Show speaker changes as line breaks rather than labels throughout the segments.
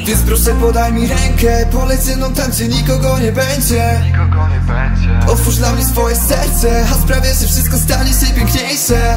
Więc proszę podaj mi rękę, poleć ze mną tam, gdzie nikogo nie będzie. Otwórz dla mnie swoje serce, a sprawię, że wszystko stanie się piękniejsze.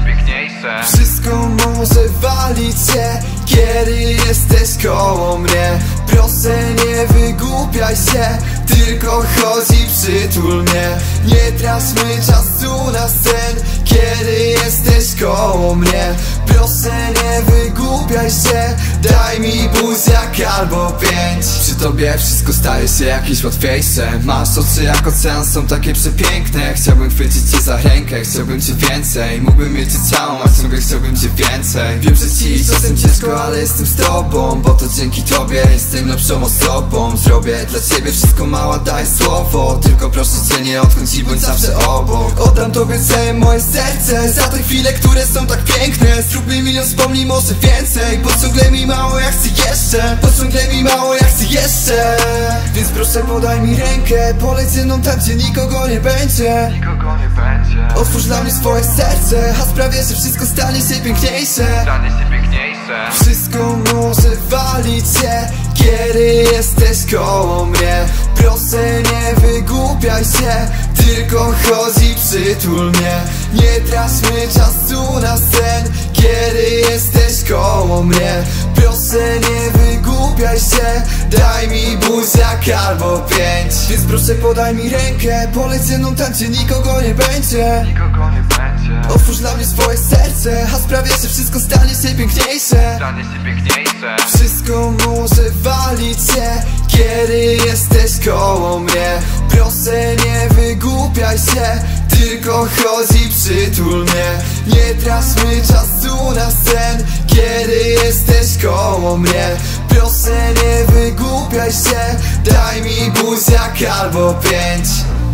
Wszystko może walić się, kiedy jesteś koło mnie. Proszę nie wygłupiaj się, tylko chodź i przytul mnie. Nie traćmy czasu na sen, kiedy jesteś koło mnie. Proszę nie wygłupiaj się, daj mi buziak albo 5. Przy tobie wszystko staje się jakieś łatwiejsze. Masz oczy jak ocean, są takie przepiękne. Chciałbym chwycić cię za rękę, chciałbym cię więcej. Mógłbym mieć cię całą, a ciągle chciałbym cię więcej. Wiem, że ci czasem ciężko, ale jestem z tobą, bo to dzięki tobie jestem lepszą osobą. Zrobię dla ciebie wszystko, mała, daj słowo. Tylko proszę cię nie odchodź i bądź zawsze obok. Oddam tobie całe moje serce za te chwile, które są tak piękne. Zróbmy milion wspomnień, może więcej, bo ciągle mi mało, ja chcę jeszcze. Bo ciągle mi mało, ja chcę jeszcze. Więc proszę podaj mi rękę, poleć ze mną tam, gdzie nikogo nie będzie. Otwórz dla mnie swoje serce, a sprawię, że wszystko stanie się piękniejsze. Wszystko może walić się, kiedy jesteś koło mnie. Proszę nie wygłupiaj się, tylko chodź i przytul mnie. Nie traćmy czasu na sen, kiedy jesteś koło mnie. Proszę nie wygłupiaj się, daj mi buziak albo 5. Więc proszę podaj mi rękę, poleć ze mną tam, gdzie nikogo nie będzie. Otwórz dla mnie swoje serce, a sprawię, że wszystko stanie się piękniejsze. Wszystko może walić się, kiedy jesteś koło mnie. Proszę nie wygłupiaj się, tylko chodź i przytul mnie. Nie traćmy czasu na sen, kiedy jesteś koło mnie. Proszę nie wygłupiaj się, daj mi buziak albo 5.